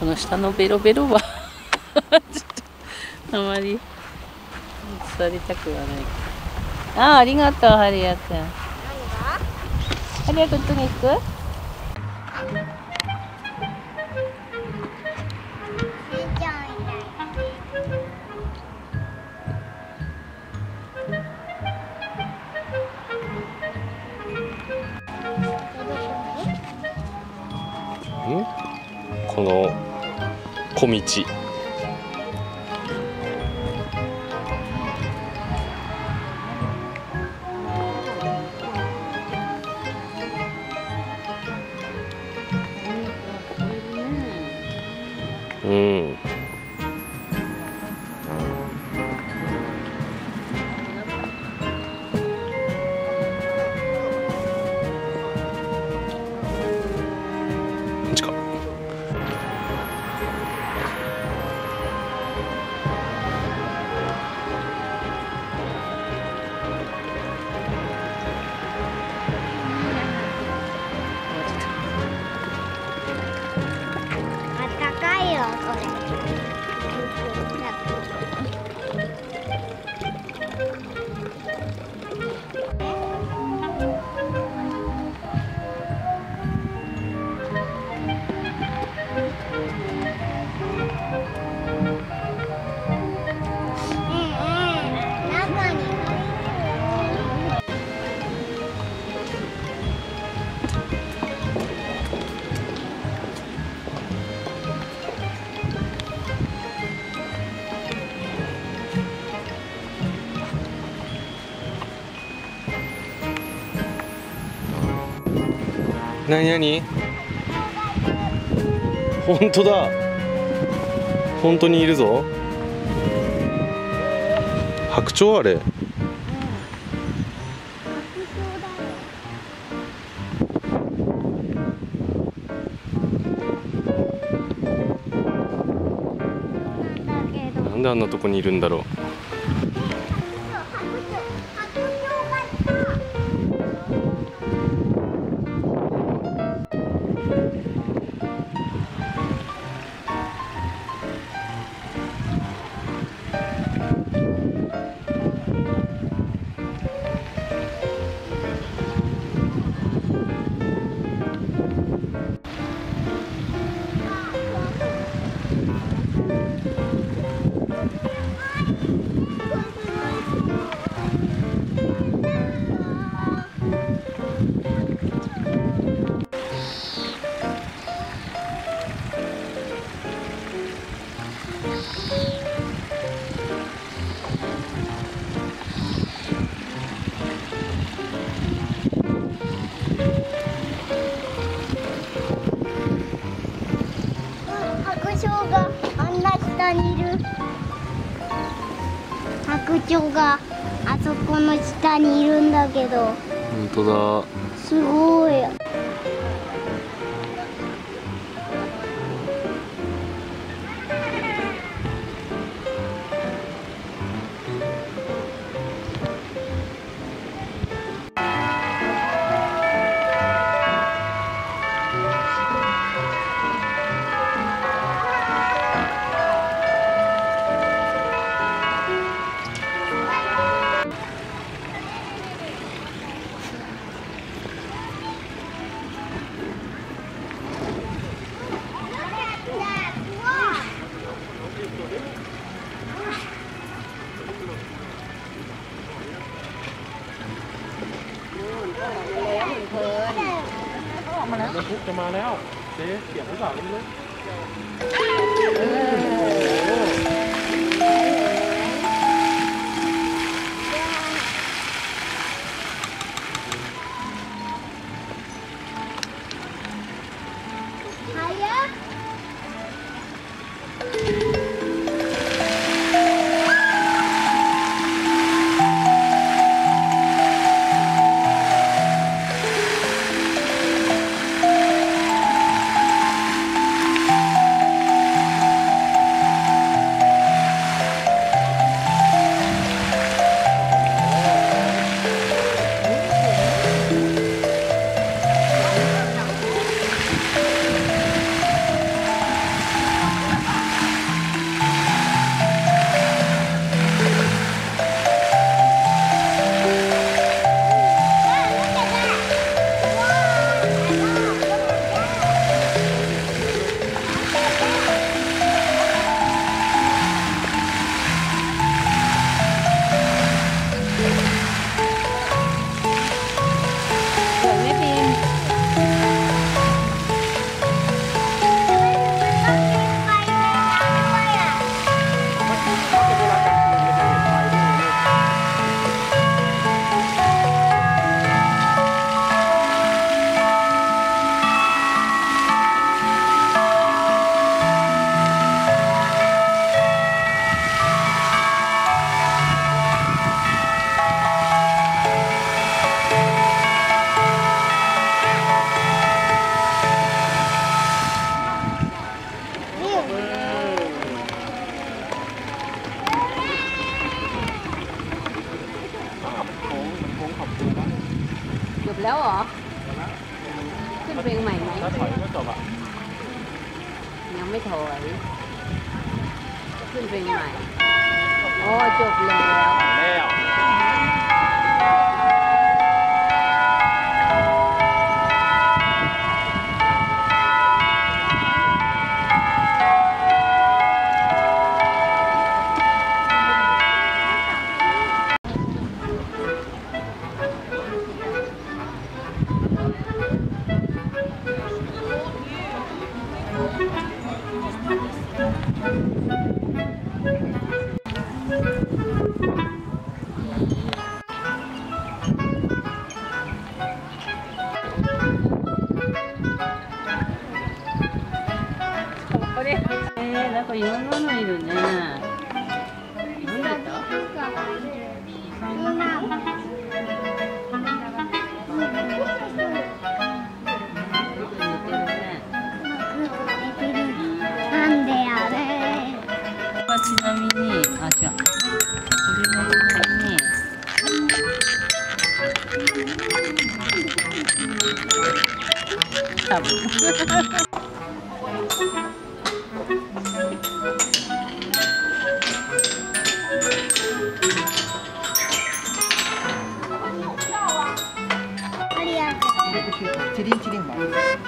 の下のベロベロはちょっとあまり伝りたくはない。ありがとう、ハリアくん。ハリアくん、どこ行く？ この小道。うん。こっちか。 高いよこれ。中になになに？本当だ。本当にいるぞ。白鳥あれ。なんであんなとこにいるんだろう。 白鳥があんな下にいる。白鳥があそこの下にいるんだけど。 本当だ。 すごい。 บรรทุกจะมาแล้วเจ๊เกี่ยวหรือเปล่าไม่รู้こเพลงใหม่ไหมถ้าถอยก็จบอ่ะยังไม่ถอยขึ้นเพลงใหม่โอ้จบแล้วแล้วこれなんかいろんなのいるね。なんだった？ なんでやれ。 ちなみに、あ、違う。これはちなみに。多分。 チリンチリンマン。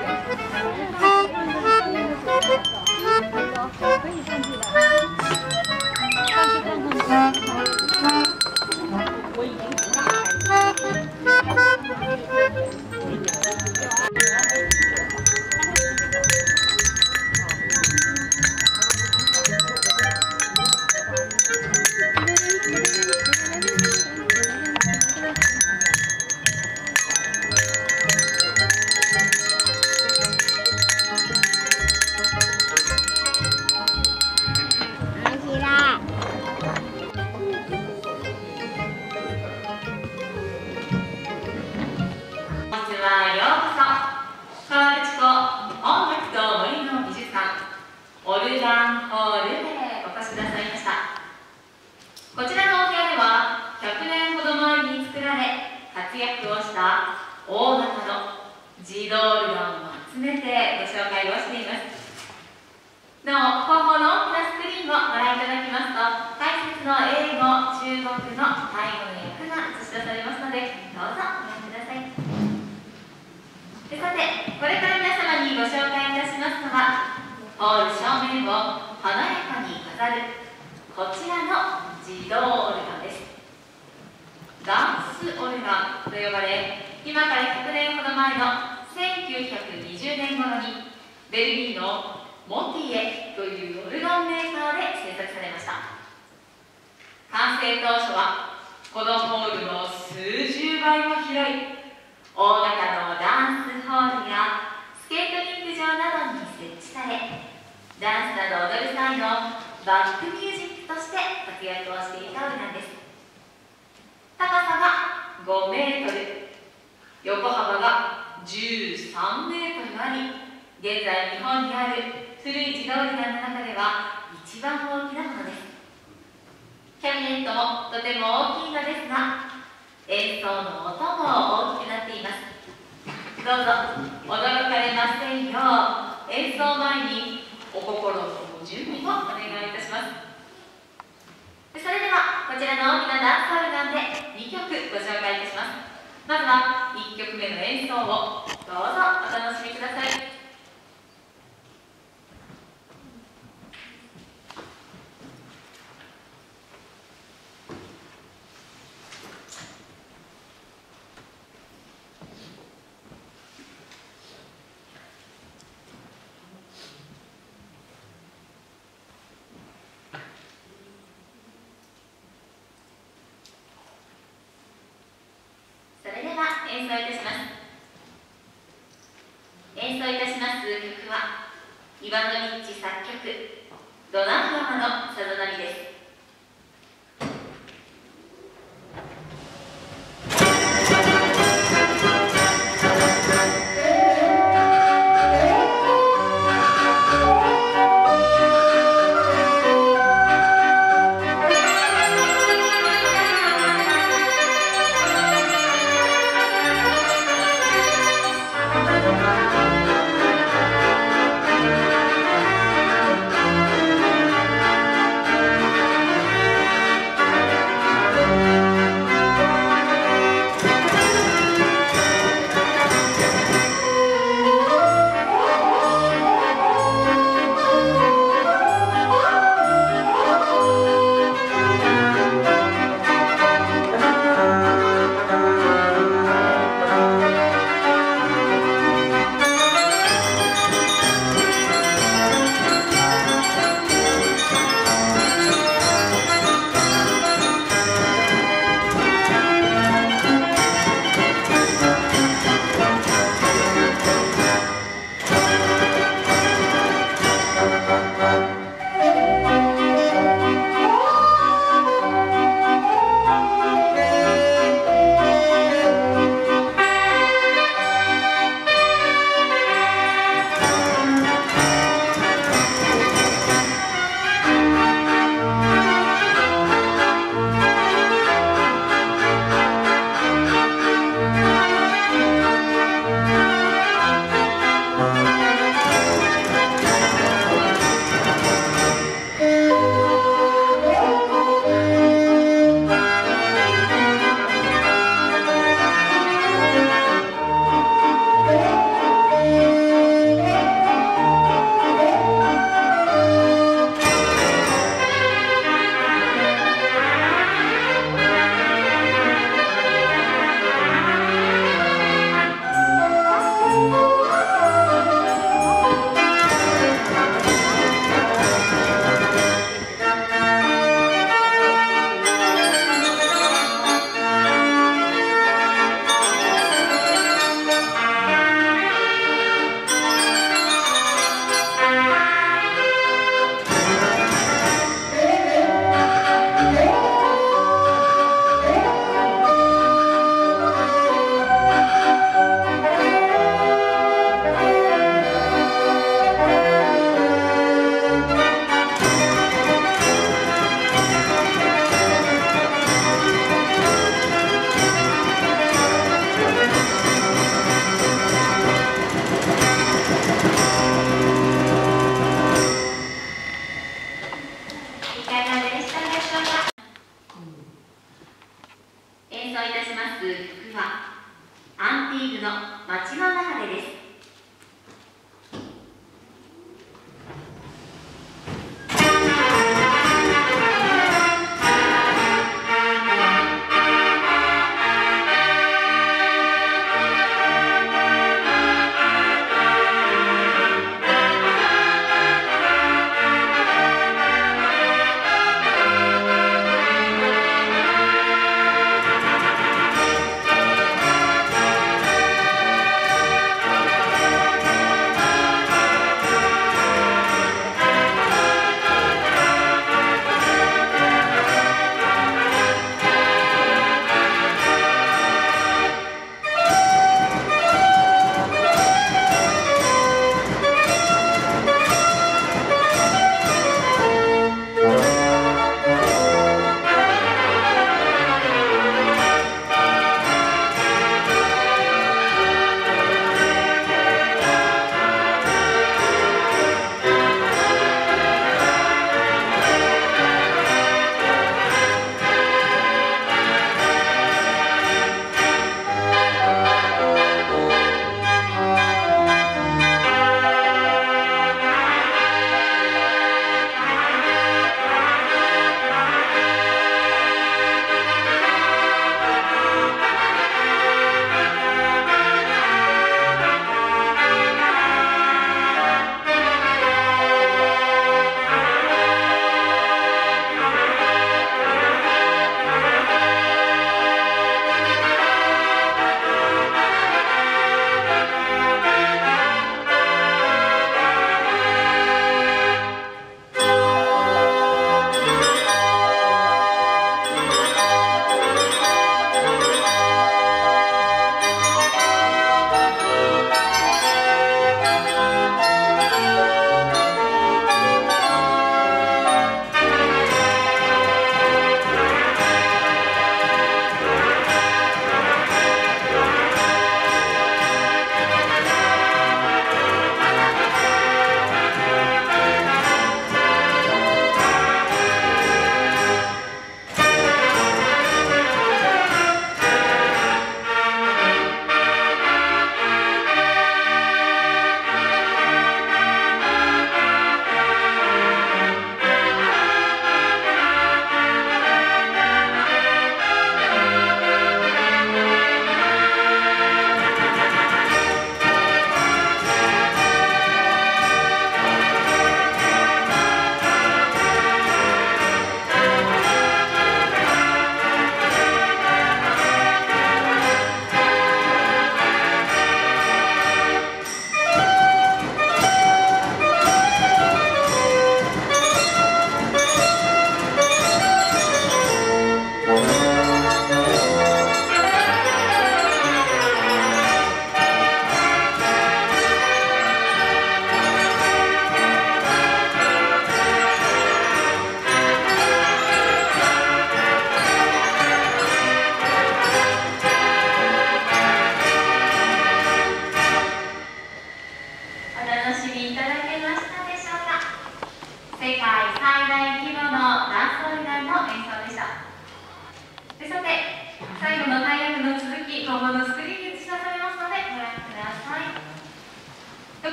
オルガンホールへお越しくださいました。こちらのお部屋では100年ほど前に作られ活躍をした大型の自動オルガンを集めてご紹介をしています。なお後方の大きなスクリーンをご覧いただきますと解説の英語、中国のタイ語の訳が映し出されますのでどうぞご覧ください。さてこれから皆様にご紹介いたしますのはホール正面を華やかに飾るこちらの自動オルガンです。ダンスオルガンと呼ばれ、今から100年ほど前の1920年頃にベルギーのモティエというオルガンメーカーで製作されました。完成当初はこのホールの数十倍も広い大型のダンスホールやスケートリンク場などに設置され、ダンスなど踊る際のバックミュージックとして活躍をしていたオルガンです。高さが5メートル、横幅が13メートルあり、現在日本にある古い自動オルガンの中では一番大きなものです。キャビネットもとても大きいのですが、演奏の音も大きくなっています。どうぞ驚かれませんよう、演奏前にお心のご準備をお願いいたします。それではこちらの大きなダンスオルガンで2曲ご紹介いたします。まずは1曲目の演奏をどうぞお楽しみください。演奏いたします。演奏いたします曲はイワノビッチ作曲「ドナウ川のさざ波」です。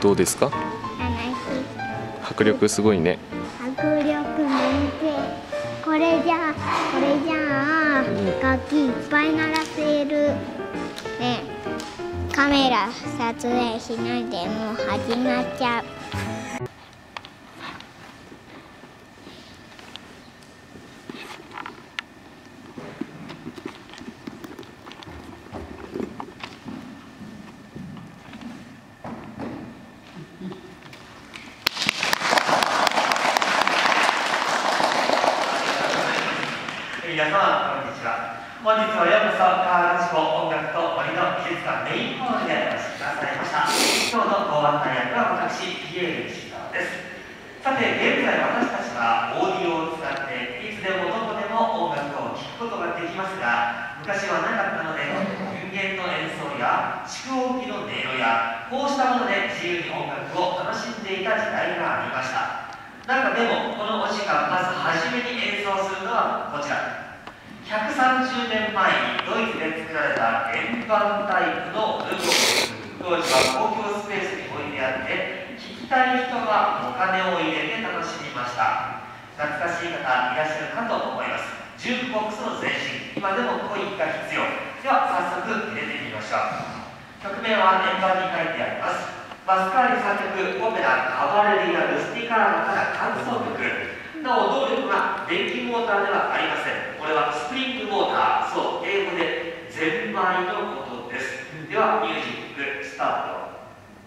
どうですか？ 楽しい。 迫力すごいね。 迫力満点。これじゃあ、楽器いっぱい鳴らせる。ね、カメラ撮影しないでもう始まっちゃう。 皆様こんにちは。本日はようこそ川口湖音楽と森の美術館メインホールでお越しくださいました。今日のご案内役は私ピエール石川です。さて現在私たちはオーディオを使っていつでもどこでも音楽を聴くことができますが、昔はなかったので人間の演奏や蓄音機の音色やこうしたもので自由に音楽を楽しんでいた時代がありました。中でもこのお時間まず初めに演奏するのはこちら。130年前にドイツで作られた円盤タイプのルゴー。当時は公共スペースに置いてあって聴きたい人がお金を入れて楽しみました。懐かしい方いらっしゃるかと思います。ジュークボックスの前身、今でもコインが必要。では早速入れてみましょう。曲名は円盤に書いてあります。マスカーリ作曲オペラカバレリア・ルスティカーナから間奏曲。なお動力は電気モーターではありません。これはスプリングモーター、そう英語でゼンマイのことです。ではミュージックスタート。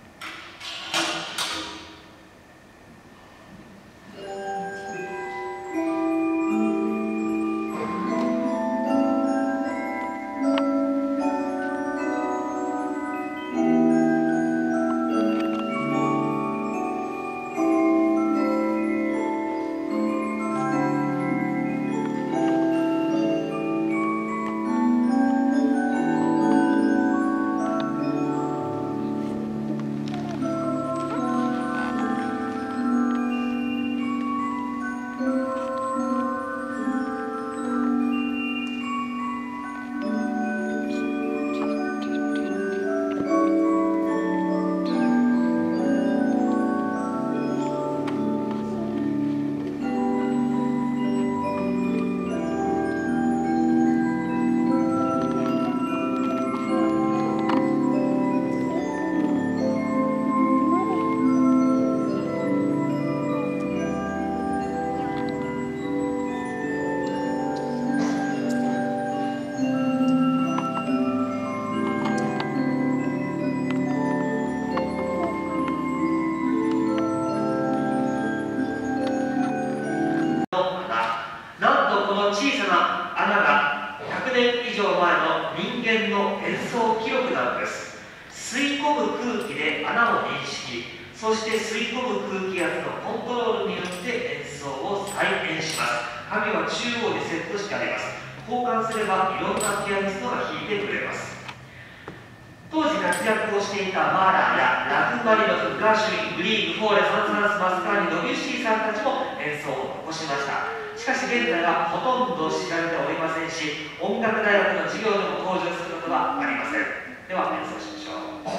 小さな穴が100年以上前の人間の演奏記録なのです。吸い込む空気で穴を認識、そして吸い込む空気圧のコントロールによって演奏を再現します。鍵は中央にセットしてあります。交換すればいろんなピアニストが弾いてくれます。当時活躍をしていたマーラーやラフマニノフ、ガーシュウィン、グリーグ、フォーレ、サン・サンス、マスカーニ、ドビュッシーさんたちも演奏を残しました。しかし現在はほとんど知られておりませんし、音楽大学の授業でも登場することはありません。では演奏しましょう。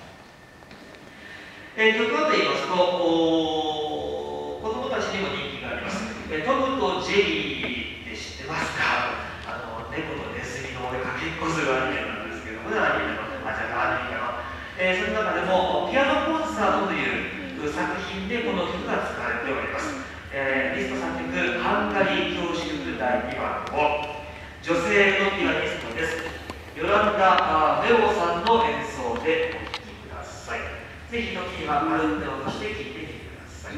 曲はと言いますと、子供たちにも人気があります。トムとジェリーで知ってますか？猫とネズミのかけっこするアニメなんですけどもね、アニメのその中でもピアノコンサートという作品でこの曲が使われております。リスト作曲ハンガリー教師曲第2番を女性のピアニストです。ヨランダ・メオさんの演奏でお聴きください。ぜひ時には丸手を落として聴いてみてください。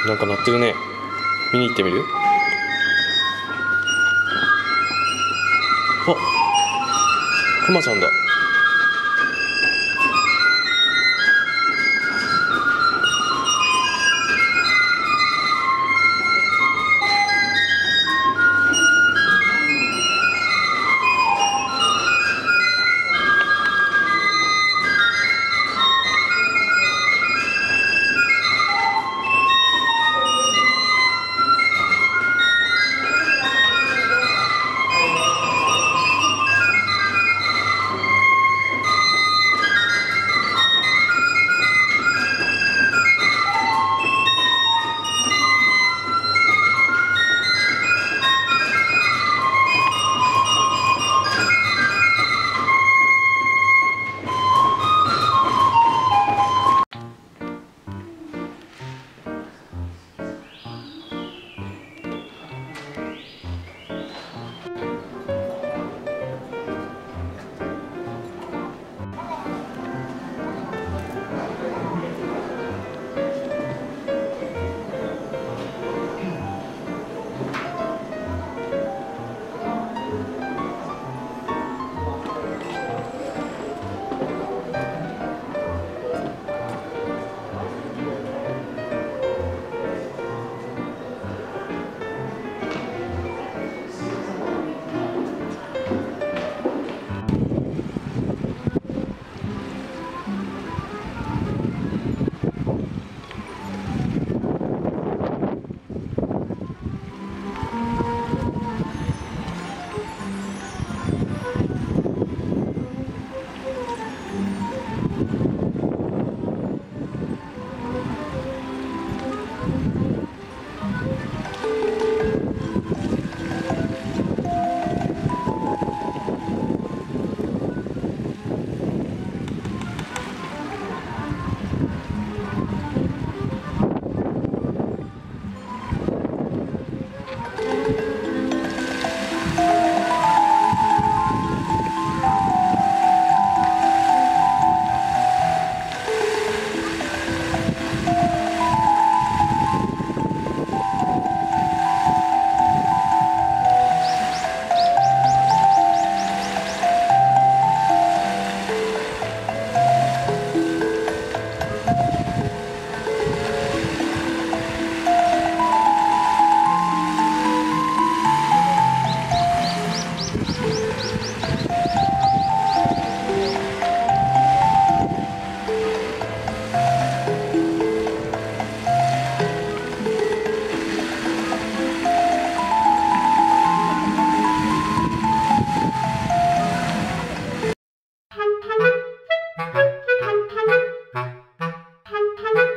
なんか鳴ってるね。見に行ってみる？あ、クマちゃんだ。